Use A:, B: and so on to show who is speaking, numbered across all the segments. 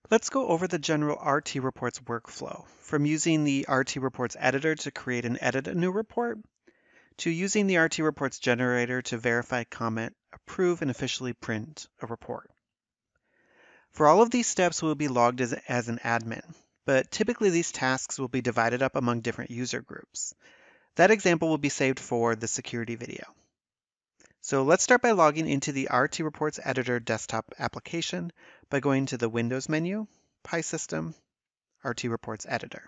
A: Let's go over the general RtReports workflow, from using the RtReports editor to create and edit a new report, to using the RtReports generator to verify, comment, approve, and officially print a report. For all of these steps, we'll be logged as an admin, but typically these tasks will be divided up among different user groups. That example will be saved for the security video. So let's start by logging into the RtReports editor desktop application by going to the Windows menu, PySystem, RtReports editor.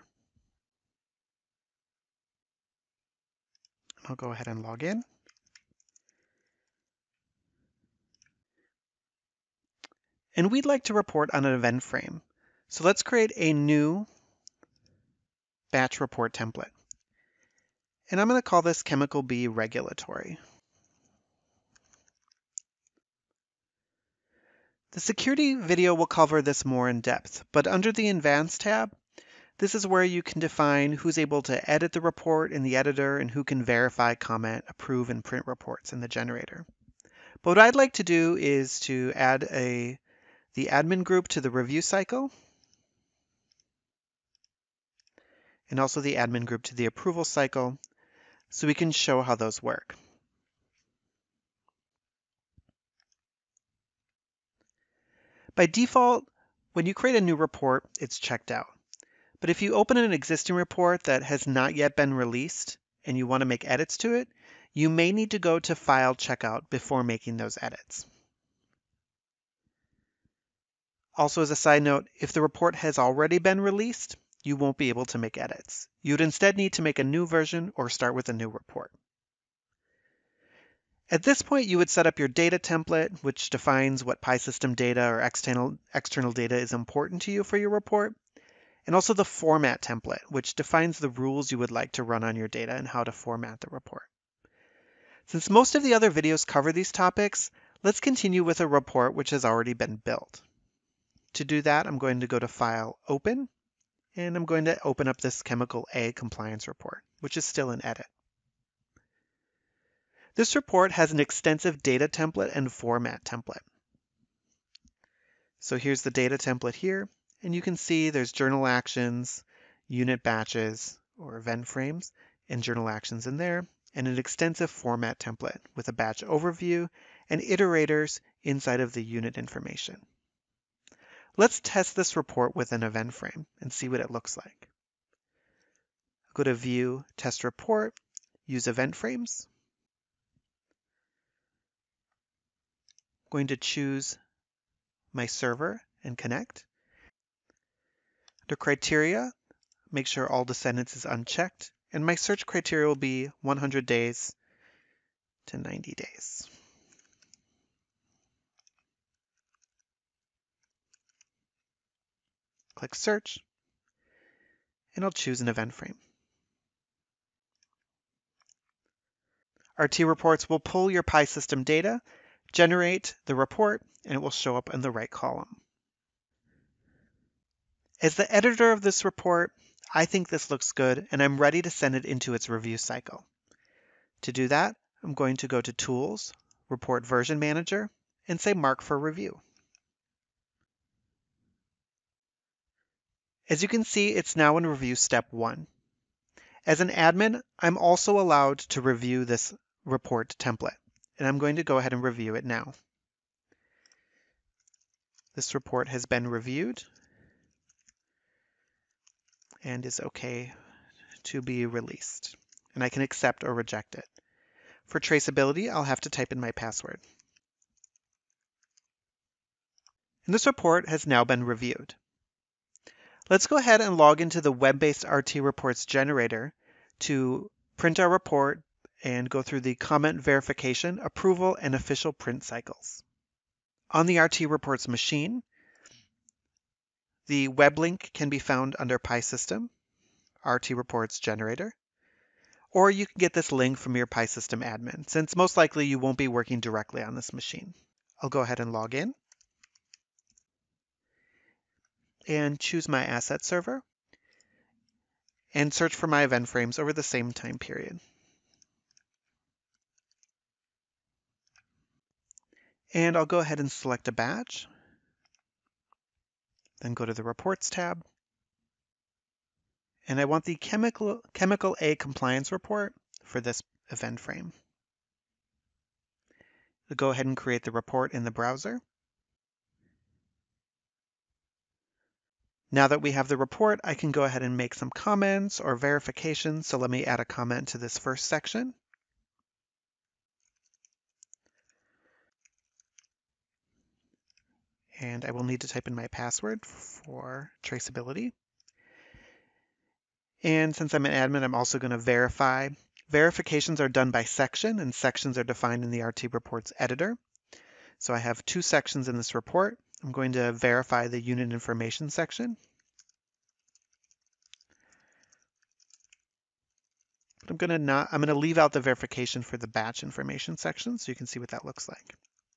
A: I'll go ahead and log in. And we'd like to report on an event frame. So let's create a new batch report template. And I'm going to call this Chemical B Regulatory. The security video will cover this more in depth, but under the Advanced tab, this is where you can define who's able to edit the report in the editor and who can verify, comment, approve, and print reports in the generator. But what I'd like to do is to add the admin group to the review cycle, and also the admin group to the approval cycle, so we can show how those work. By default, when you create a new report, it's checked out. But if you open an existing report that has not yet been released and you want to make edits to it, you may need to go to File Checkout before making those edits. Also, as a side note, if the report has already been released, you won't be able to make edits. You'd instead need to make a new version or start with a new report. At this point, you would set up your data template, which defines what PySystem data or external data is important to you for your report, and also the format template, which defines the rules you would like to run on your data and how to format the report. Since most of the other videos cover these topics, let's continue with a report which has already been built. To do that, I'm going to go to File, Open, and I'm going to open up this Chemical A compliance report, which is still in edit. This report has an extensive data template and format template. So here's the data template here, and you can see there's journal actions, unit batches, or event frames, and journal actions in there, and an extensive format template with a batch overview and iterators inside of the unit information. Let's test this report with an event frame and see what it looks like. Go to View, Test Report, use event frames. I'm going to choose my server and connect. Under criteria, make sure all descendants is unchecked, and my search criteria will be 100 days to 90 days. Click Search, and I'll choose an event frame. RtReports will pull your PySystem data, generate the report, and it will show up in the right column. As the editor of this report, I think this looks good, and I'm ready to send it into its review cycle. To do that, I'm going to go to Tools, Report Version Manager, and say Mark for Review. As you can see, it's now in Review Step 1. As an admin, I'm also allowed to review this report template, and I'm going to go ahead and review it now. This report has been reviewed and is okay to be released, and I can accept or reject it. For traceability, I'll have to type in my password. And this report has now been reviewed. Let's go ahead and log into the web-based RtReports Generator to print our report and go through the comment verification, approval, and official print cycles. On the RtReports machine, the web link can be found under PySystem, RtReports Generator, or you can get this link from your PySystem admin, since most likely you won't be working directly on this machine. I'll go ahead and log in and choose my asset server and search for my event frames over the same time period. And I'll go ahead and select a batch. Then go to the Reports tab. And I want the Chemical A compliance report for this event frame. We'll go ahead and create the report in the browser. Now that we have the report, I can go ahead and make some comments or verifications. So let me add a comment to this first section. And I will need to type in my password for traceability. And since I'm an admin, I'm also going to verify. Verifications are done by section, and sections are defined in the RtReports editor. So I have two sections in this report. I'm going to verify the unit information section. But I'm going to leave out the verification for the batch information section so you can see what that looks like.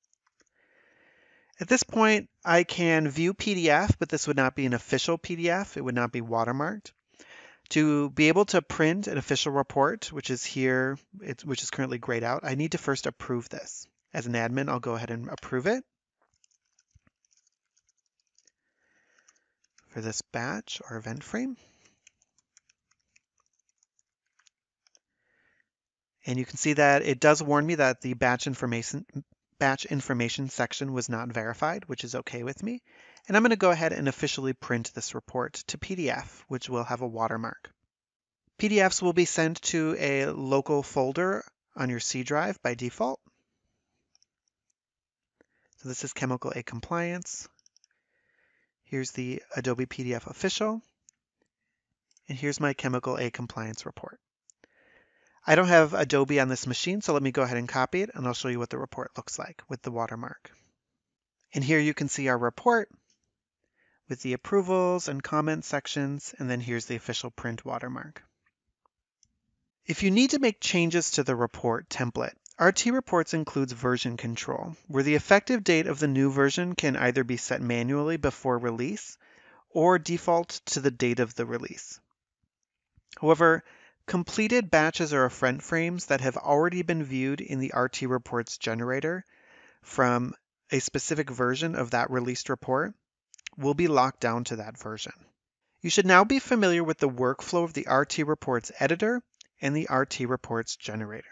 A: At this point, I can view PDF, but this would not be an official PDF. It would not be watermarked. To be able to print an official report, which is here, which is currently grayed out, I need to first approve this. As an admin, I'll go ahead and approve it for this batch or event frame. And you can see that it does warn me that the batch information section was not verified, which is okay with me. And I'm going to go ahead and officially print this report to PDF, which will have a watermark. PDFs will be sent to a local folder on your C drive by default. So this is Chemical A Compliance. Here's the Adobe PDF Official. And here's my Chemical A Compliance report. I don't have Adobe on this machine, so let me go ahead and copy it, and I'll show you what the report looks like with the watermark. And here you can see our report with the approvals and comment sections, and then here's the official print watermark. If you need to make changes to the report template, RtReports includes version control, where the effective date of the new version can either be set manually before release or default to the date of the release. However, completed batches or event frames that have already been viewed in the RtReports generator from a specific version of that released report will be locked down to that version. You should now be familiar with the workflow of the RtReports editor and the RtReports generator.